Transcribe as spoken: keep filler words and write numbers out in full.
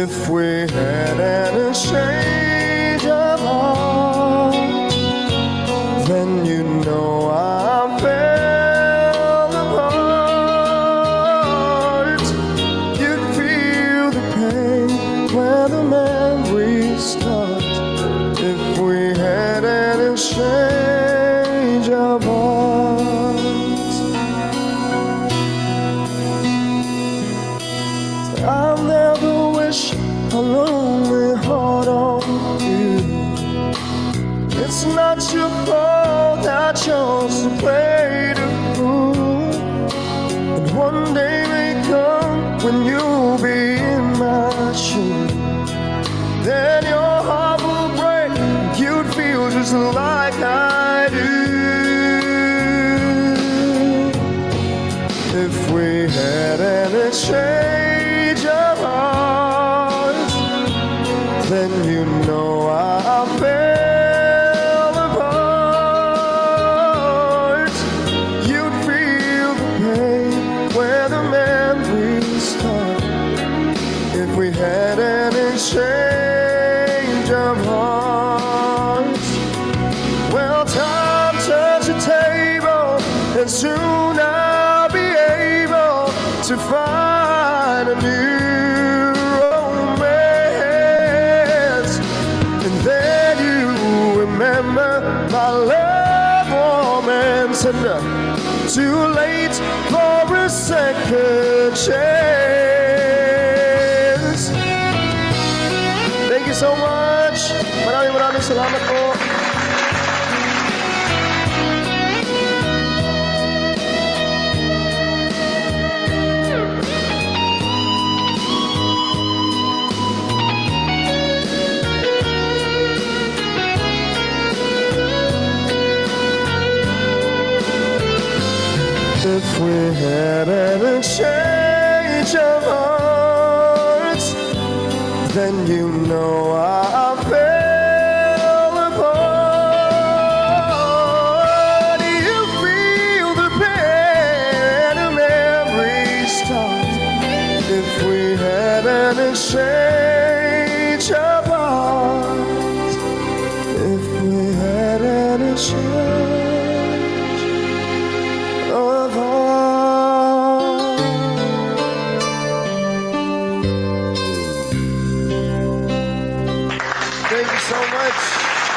If we had an exchange of hearts, then you know I fell apart. You'd feel the pain where the memories start. If we had an exchange of hearts, I'll never wish a lonely heart on you. It's not your fault I chose to play the fool. And one day may come when you'll be in my shoes. Then your heart will break, you'd feel just like I do. If we had an exchange of hearts, then you know I fell apart. You'd feel the pain where the memories start. If we had an exchange of hearts, well, time turns the table, and soon I'll be able to find a new romance. And then you remember my love romance, and uh, too late for a second chance. Thank you so much. Maraming maraming salamat po. If we had an exchange of hearts, then you know I fell apart. You feel the pain and memories start. If we had an exchange